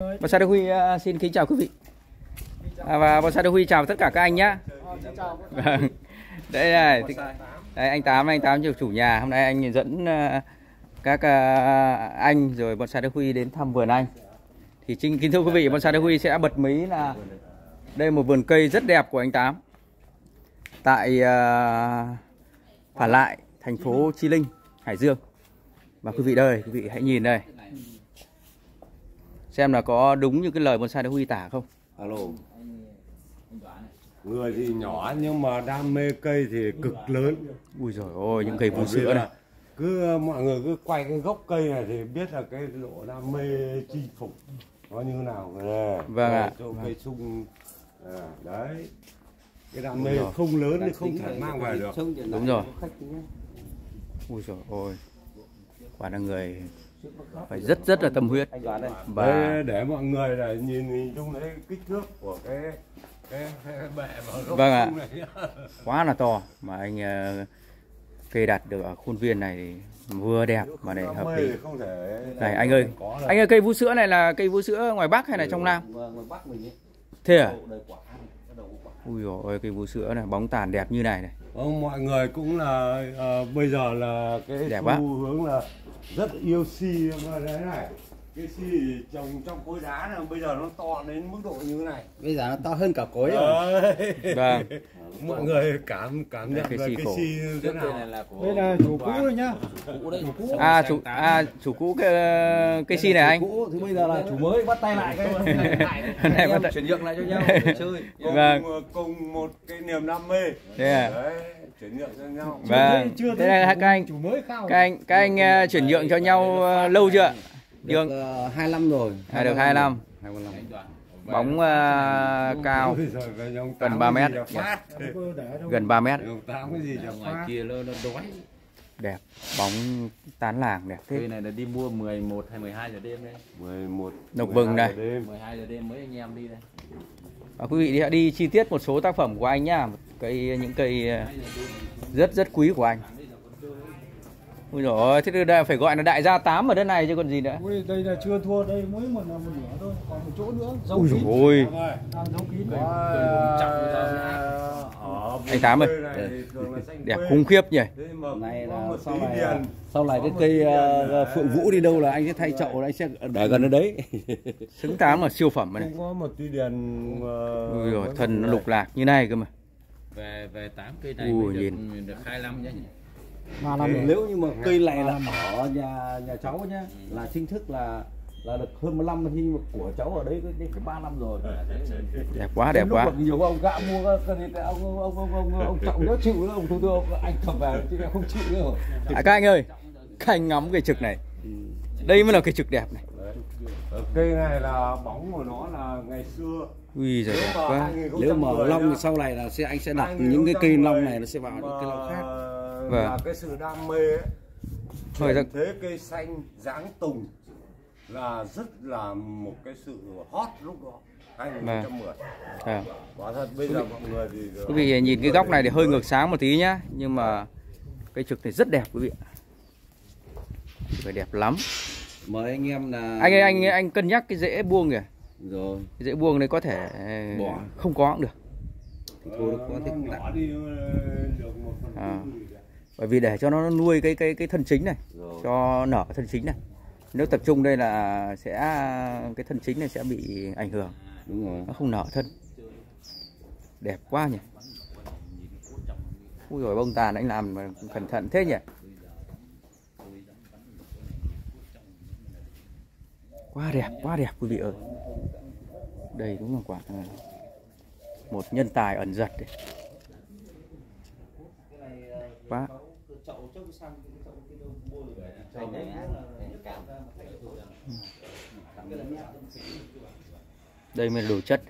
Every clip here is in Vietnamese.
Bonsai Đức Huy xin kính chào quý vị. Và Bonsai Đức Huy chào tất cả các anh nhé. Đây này, đây anh Tám chủ nhà. Hôm nay anh dẫn các anh rồi Bonsai Đức Huy đến thăm vườn anh. Thì kính thưa quý vị, Bonsai Đức Huy sẽ bật mí là đây một vườn cây rất đẹp của anh Tám tại Phả Lại, thành phố Chí Linh, Hải Dương. Và quý vị đây, quý vị hãy nhìn đây, xem là có đúng như cái lời Bonsai Đức Huy tả không. Alo. Người thì nhỏ nhưng mà đam mê cây thì cực lớn. Ui giời ôi, những cây vú sữa này. Cứ mọi người cứ quay cái gốc cây này thì biết là cái độ đam mê chinh phục nó như nào. Vâng ạ. Cây sung đấy. Cái đam mê không lớn thì không thể mang về được. Đúng rồi. Ui giời ôi, quả là người phải rất là tâm huyết. Và để mọi người là nhìn chung thấy kích thước của cái bệ và gốc vâng ạ, này. quá là to mà anh cây đặt được ở khuôn viên này thì vừa đẹp mà lại hợp lý. Này anh ơi cây vú sữa này là cây vú sữa ngoài Bắc hay là trong Nam? Thế à? Ui dồi ôi, cây vú sữa này bóng tàn đẹp như này này. Mọi người cũng là bây giờ là cái đẹp xu hướng là rất yêu si đấy này. Cái si trồng trong cối đá này bây giờ nó to đến mức độ như thế này. Bây giờ nó to hơn cả cối rồi. Vâng. Mọi người cảm nhận về cái si thế nào. Đây là chủ cũ rồi nhá. Chủ cũ cái si này anh. Cũ thì bây giờ là chủ mới bắt tay lại này bắt tay chuyển nhượng lại cho nhau chơi. Vâng. Cùng một cái niềm đam mê. Thế à? Đấy, chuyển nhượng cho nhau. Vâng. Thế là các anh chuyển nhượng cho nhau lâu chưa? Được 2 năm rồi. Được 2 năm. Bóng cao gần 3 mét. Gần 3 mét. Ngoài kia nó đói. Đẹp, bóng tán làng đẹp thế. Cây này là đi mua 11 hay 12 giờ đêm đấy. 11 Lộc Vừng này. 12 giờ đêm mấy anh em đi đây. Quý vị đi chi tiết một số tác phẩm của anh nhá. Những cây rất quý của anh. Ui dồi ôi, thế đây phải gọi là đại gia Tám ở đất này chứ còn gì nữa. Ui, đây là chưa thua, đây mới một nửa thôi, còn một chỗ nữa. Ui dồi ôi. Dấu kín. Anh Tám ơi, đẹp khủng khiếp nhỉ. Này là sau này cái cây Phượng Vũ đi đâu là anh sẽ thay chậu, anh sẽ để gần ở đấy. Xứng đáng là siêu phẩm này. Không có một tí điền. Ui dồi, thân nó lục lạc như này cơ mà. Về 8 cây này mới được 25 nhá. Nếu như mà cây này là ở nhà cháu nhá, là chính thức là được hơn 15 nhưng mà của cháu ở đấy đến 3 năm rồi. Đẹp quá, đẹp quá. Nhiều ông gạ mua ông trọng nếu chịu nữa, ông thu anh cầm về chứ không chịu nữa. Các anh ơi, các anh ngắm cây trực này. Đây mới là cây trực đẹp này. Cây này là bóng của nó là ngày xưa. Ui giời đẹp quá. Nếu mà long thì sau này là anh sẽ đặt những cái cây long này nó sẽ vào những cây long khác. Vâng. Là cái sự đam mê ấy. Thế cây xanh dáng tùng là rất là một cái sự hot lúc đó 2010. Quả thật bây giờ mọi người thì quý vị nhìn cái góc này thì hơi ngược sáng một tí nhá, nhưng mà cây trực này rất đẹp quý vị. Phải đẹp lắm. Mời anh em là anh cân nhắc cái rễ buông kìa. Rồi. Cái rễ buông này có thể bỏ, không có cũng được. Thì thôi có thích nhỏ đi được một phần. Bởi vì để cho nó nuôi cái thân chính này, cho nở thân chính này. Nếu tập trung đây là cái thân chính này sẽ bị ảnh hưởng. Đúng rồi. Nó không nở thân. Đẹp quá nhỉ. Ui rồi bông tàn anh làm mà cẩn thận thế nhỉ. Quá đẹp quý vị ơi. Đây đúng là quả một nhân tài ẩn giật đấy. Quá. Đây mới là đồ chất.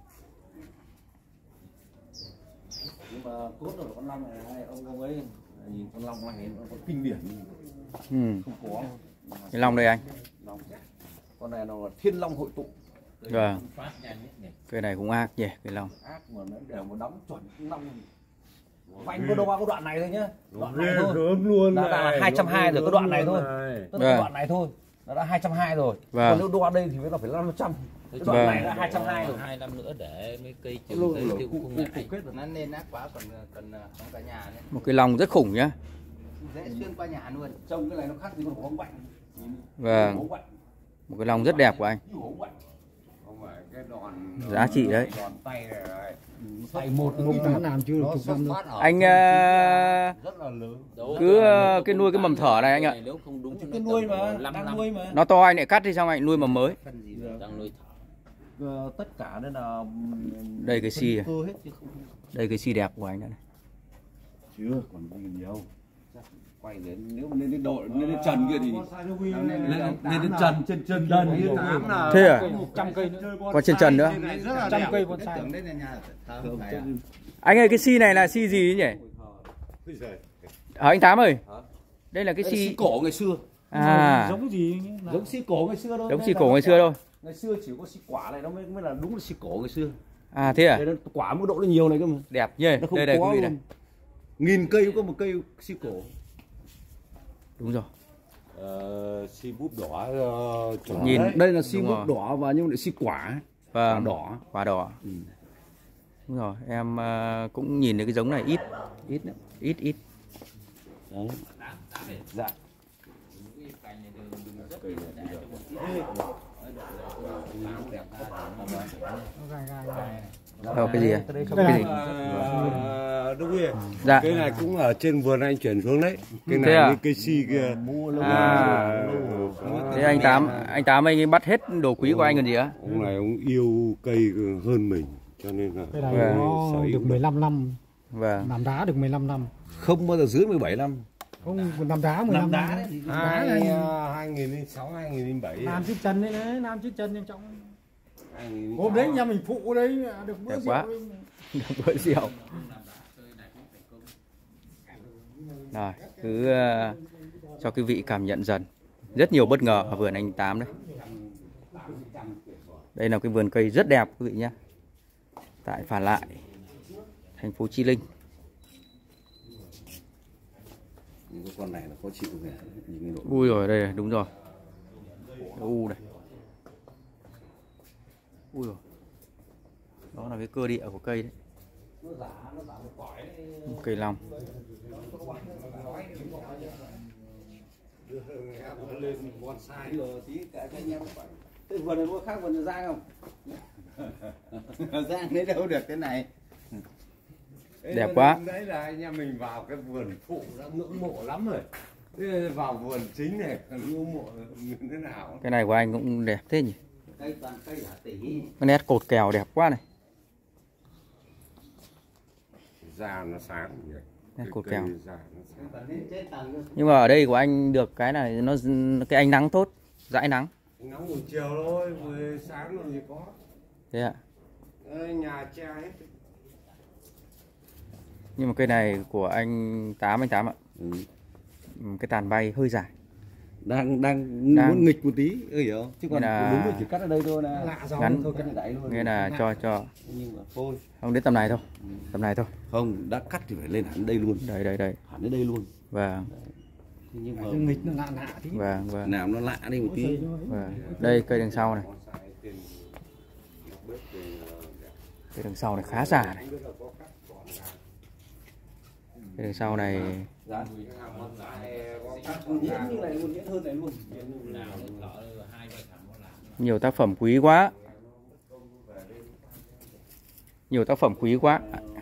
Nhưng mà cốt của con long này ông ấy nhìn con long này nó có kinh điển. Không có. Cái long đây anh. Con này nó là thiên long hội tụ. Vâng. Cái này cũng ác nhỉ, cái long. Ác mà nó đều một đóng chuẩn long. Anh có đâu có đoạn này thôi nhá. Đoạn này thôi. Luôn là 220 rồi, có đoạn này thôi. Tức là đoạn này thôi. nó đã 220 rồi. Vâng. Còn nếu đo đây thì nó phải 500. Cái đoạn này đã 220 rồi. 2 năm nữa để mấy cây trồng cây tiêu không ngại. Nó nên ác quá còn trong cả nhà đấy. Một cái lòng rất khủng nhá. Dễ xuyên qua nhà luôn. Trông cái này nó khác gì con hổ bạnh. Vâng. Một cái lòng rất đẹp của anh. Không phải cái đòn Giá trị đấy. đòn tay này. Tay một đã làm chưa được Nó chục xuất năm đâu. phát ở Anh rất là lớn. cứ cái nuôi cái mầm thở này anh ạ. Nếu không đúng cái nuôi mà, đang nuôi mà. Nó to anh lại cắt đi xong anh nuôi mầm mới. đang nuôi Tất cả đây là Đây cái xi. cơ hết chứ không. Đây cái xi đẹp của anh đây này. Chưa, còn gì nhiều. Quay đến nếu lên đến độ lên đến trần kia thì lên đến trần trên trần như Thế à? 100 cây nữa. Còn trên trần nữa. 100 cây bonsai. Tưởng đây là nhà tao không phải à? Anh ơi cái xi này là xi gì nhỉ? Anh Tám ơi. Đây là cái xi xi cổ ngày xưa. à, Giống gì? Giống xi cổ ngày xưa thôi. giống xi cổ ngày xưa thôi. Ngày xưa chỉ có xi quả này nó mới là đúng là xi cổ ngày xưa. À thế à? Đây nó quả mức độ nó nhiều này cơ mà. Đẹp nhỉ. Nó không Đây đây quý có vị này. luôn. 1000 cây có một cây xi cổ. Đúng rồi. Xi búp đỏ chuẩn Nhìn đấy. Đây là xi Đúng búp rồi. đỏ và nhưng lại xi quả. Vâng. Quả đỏ. Quả đỏ. Ừ. Đúng rồi. Em cũng nhìn thấy cái giống này ít. Ít đấy. Ít. Đấy. Dạ. Đâu cái gì à? Đây Cái gì? Đúng rồi. Dạ. Cái này cũng ở trên vườn anh chuyển xuống đấy. Cái Thế này à? như cây si kia. À. Thế anh Tám anh ấy bắt hết đồ quý của anh còn gì á? Ông này ông yêu cây hơn mình cho nên là Cái này Vâng. nó được 15 năm. Vâng. Làm đá được 15 năm. Không bao giờ dưới 17 năm. Không, làm đá 15 năm. Làm đá này. 2006 2007. Làm chiếc chân đấy đấy, làm chiếc chân em trọng. 2006. Hôm đấy nhà mình phụ đấy được bữa Đẹp rượu. quá. đấy. Được bữa rượu. Rồi, cứ cho quý vị cảm nhận dần. Rất nhiều bất ngờ ở vườn anh Tám đấy. Đây là cái vườn cây rất đẹp quý vị nhé. Tại Phả Lại, thành phố Chí Linh. Những cái con này là khó chịu kìa. Nhìn cái độ. Ui rồi đây này, đúng rồi. U này. Ui rồi. Đó là cái cơ địa của cây đấy. Cây long. Cái vườn này có khác vườn Giang không? Giang đấy đâu được cái này. Đẹp quá. Đấy là anh em mình vào cái vườn phụ đã ngưỡng mộ lắm rồi. Thế vào vườn chính này ngưỡng mộ như thế nào? Cái này của anh cũng đẹp thế nhỉ. Cây toàn cây hả tỷ. Cái nét cột kèo đẹp quá này. Da nó sáng nhỉ. Nét Cái cột cây kèo. da nó sáng. Còn lên trên tầng nữa. Nhưng mà ở đây của anh được cái này nó cái ánh nắng tốt, dãi nắng. Nắng buổi chiều thôi, buổi sáng làm gì có. Thế ạ. Nhà che hết. Nhưng mà cây này của anh Tám ạ. Ừ. Cái tàn bay hơi dài. Đang muốn nghịch một tí, hiểu không? Chứ còn là đúng là chỉ cắt ở đây thôi là Lạ gió ngắn. thôi. cái này đẩy luôn. Nghĩa là cho Nhưng mà thôi. không đến tầm này thôi. Tầm này thôi. Không, đã cắt thì phải lên hẳn đây luôn. Đây. Hẳn đến đây luôn. Vâng. Thế nhưng mà Dương nghịch nó lạ tí. Vâng. làm nó lạ đi một tí. Vâng. Đây cây đằng sau này. Cây đằng sau này khá già này. Cây đằng sau này Dạ. Nhuyễn như này luôn, nhuyễn hơn này luôn. nhiều tác phẩm quý quá. Nhiều tác phẩm quý quá.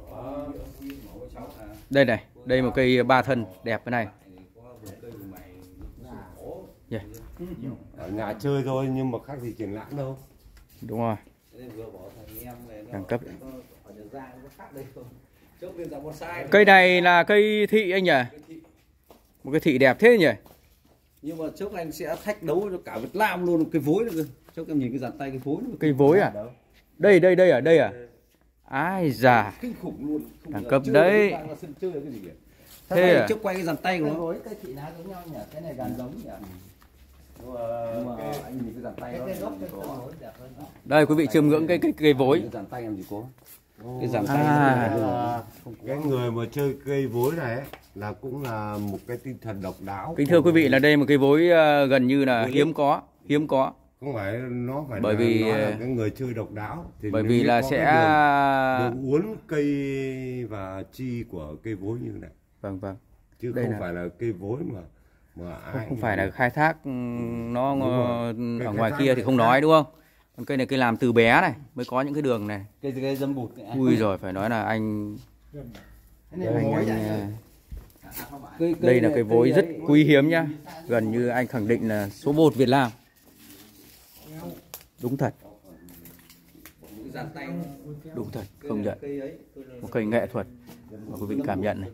Đây này, đây một cây 3 thân đẹp cái này. Yeah. Ở nhà chơi thôi nhưng mà khác gì triển lãm đâu. Đúng rồi. Đẳng cấp. Cây này là cây thị anh nhỉ? Một cái thị đẹp thế nhỉ? Nhưng mà trước anh sẽ thách đấu cho cả Việt Nam luôn, cái vối nữa cơ. Trước em nhìn cái dàn tay cái vối nữa. Cây vối à? Đây à? Ai già. Kinh khủng luôn. Đẳng cấp đấy. Chơi là cái gì kìa. Thế à? Trước quay cái dàn tay của nó. Với cái chị nào giống nhau nhỉ? Cái này gần giống nhỉ? Nhưng mà anh nhìn cái dàn tay nó. Cái gốc cái gốc đẹp hơn. Đây quý vị chiêm ngưỡng cái cây vối. Cái dàn tay làm gì có. Cái dàn tay À. nó Cái người mà chơi cây vối này ấy, là cũng là một cái tinh thần độc đáo. Kính thưa quý vị, là đây một cây vối gần như là hiếm có. Không phải nó phải bởi vì nó là cái người chơi độc đáo. Thì bởi vì là sẽ đường uốn cây và chi của cây vối như này. Vâng. Chứ đây không phải là cây vối mà không phải là khai thác nó ở ngoài kia thì không nói, đúng không? Còn cây này cây làm từ bé này mới có những cái đường này. Cây dâm bụt này. Ui rồi, phải nói là đây là cây vối rất quý hiếm nhá. Gần như anh khẳng định là số 1 Việt Nam. Đúng thật. Đúng thật, công nhận. Một cây nghệ thuật mà quý vị cảm nhận này.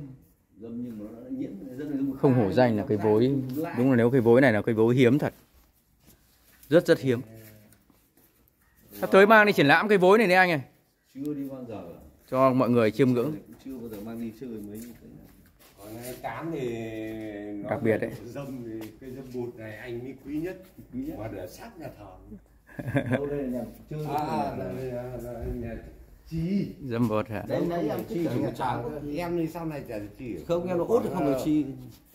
Không hổ danh là cây vối. Đúng là nếu cây vối này là cây vối hiếm thật. Rất hiếm. Sắp tới mang đi triển lãm cây vối này đấy anh ơi. Chưa đi bao giờ. Cho mọi người chiêm ngưỡng. Chưa bao giờ mang đi chơi mới như thế này. Còn cái cám thì nó đặc biệt đấy. Dâm thì cây dâm bụt này anh mới quý nhất và để sát nhà thờ. Đâu đây là nhà chơi. Nhà chi. Dâm bụt hả? Đấy em chi em đi sau này chả chi. Không, em nó út thì không được chi.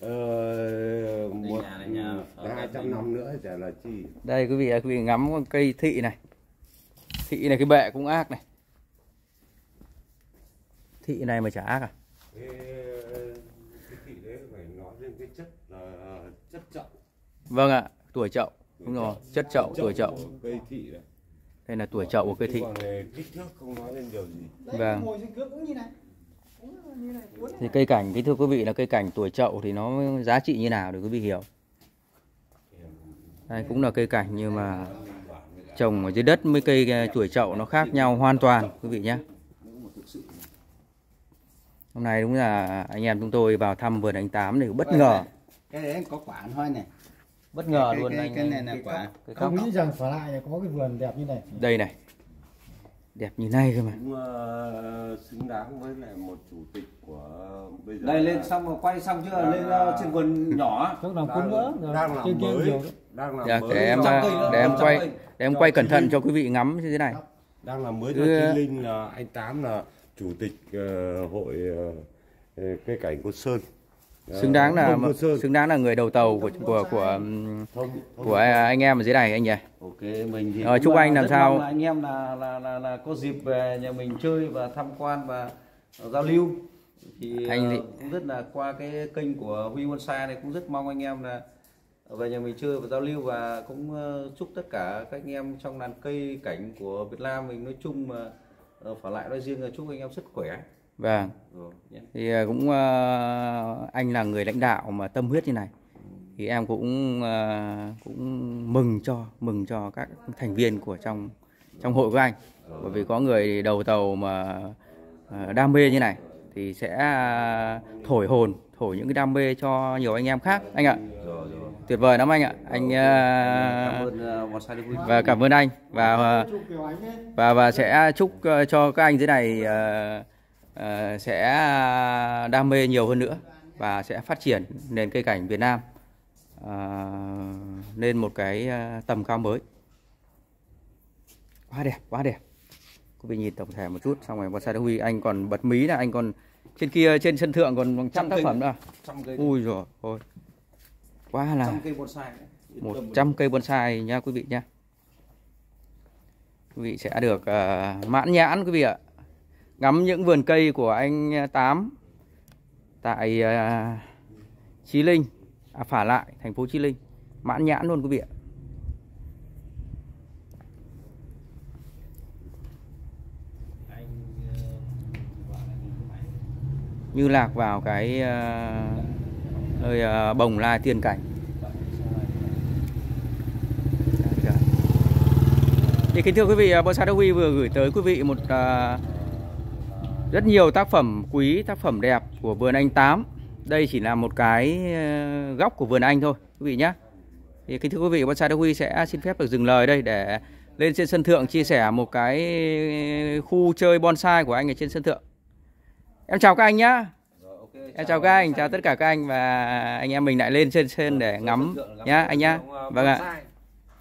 200 năm nữa chả là chi. Đây quý vị ngắm con cây thị này. Thị này cái bệ cũng ác này. Thị này mà chả ác à? Cái thị đấy phải nói đến cái chất là chất chậu. Vâng ạ, tuổi chậu. Đúng rồi, chất chậu, tuổi chậu. Cây thị này. Đây là tuổi chậu của cây thị. Kích thước không nói lên điều gì. Vâng. Thì cây cảnh, kính thưa quý vị, là cây cảnh tuổi chậu thì nó giá trị như nào để quý vị hiểu. Đây cũng là cây cảnh nhưng mà trồng ở dưới đất với cây tuổi chậu nó khác nhau hoàn toàn quý vị nhé. Hôm nay đúng là anh em chúng tôi vào thăm vườn anh Tám thì bất ngờ. Cái đấy có quả thôi này. Bất ngờ luôn anh. Cái này là quả. Không nghĩ rằng phải lại là có cái vườn đẹp như này. Đây này. Đẹp như này cơ mà. Cũng xứng đáng với lại một chủ tịch của bây giờ. Đây lên xong rồi quay xong chưa? Lên trên vườn nhỏ. Chắc làm cuốn nữa. Đang làm mới. Đang làm mới. Để em quay cẩn thận cho quý vị ngắm như thế này. Đang làm mới cho Chí Linh là anh Tám là chủ tịch hội cây cảnh Côn Sơn. Xứng đáng là người đầu tàu của anh em ở dưới này anh nhỉ. Ok, mình thì chúc anh làm sao anh em là có dịp về nhà mình chơi và tham quan và giao lưu thì anh cũng rất là qua cái kênh của Huy Bonsai này cũng rất mong anh em là về nhà mình chơi và giao lưu, và cũng chúc tất cả các anh em trong làng cây cảnh của Việt Nam mình nói chung mà phải lại nói riêng là chúc anh em sức khỏe. Vâng. Thì cũng anh là người lãnh đạo mà tâm huyết như này thì em cũng mừng cho các thành viên của trong hội của anh, bởi vì có người đầu tàu mà đam mê như này thì sẽ thổi những cái đam mê cho nhiều anh em khác anh ạ. Tuyệt vời lắm anh ạ. Anh và cảm ơn anh và sẽ chúc cho các anh dưới này sẽ đam mê nhiều hơn nữa và sẽ phát triển nền cây cảnh Việt Nam lên một cái tầm cao mới. Quá đẹp. Quý vị nhìn tổng thể một chút, xong rồi Bonsai Đức Huy anh còn bật mí là anh còn trên kia trên sân thượng còn 100 tác phẩm nữa. Ui rồi thôi. Quá là 100 cây bonsai nha quý vị nha. Quý vị sẽ được mãn nhãn quý vị ạ. Ngắm những vườn cây của anh Tám tại Chí Linh, Phả Lại, thành phố Chí Linh. Mãn nhãn luôn quý vị ạ. Như lạc vào cái nơi bồng lai tiên cảnh. Thì kính thưa quý vị, Bonsai Đức Huy vừa gửi tới quý vị một rất nhiều tác phẩm quý, tác phẩm đẹp của vườn anh Tám. Đây chỉ là một cái góc của vườn anh thôi quý vị nhé. Thì kính thưa quý vị, Bonsai Đức Huy sẽ xin phép được dừng lời đây để lên trên sân thượng chia sẻ một cái khu chơi bonsai của anh ở trên sân thượng. Em chào các anh nhá. Em chào các anh, chào tất cả các anh, và anh em mình lại lên trên để ngắm nhá anh nhá. Vâng ạ.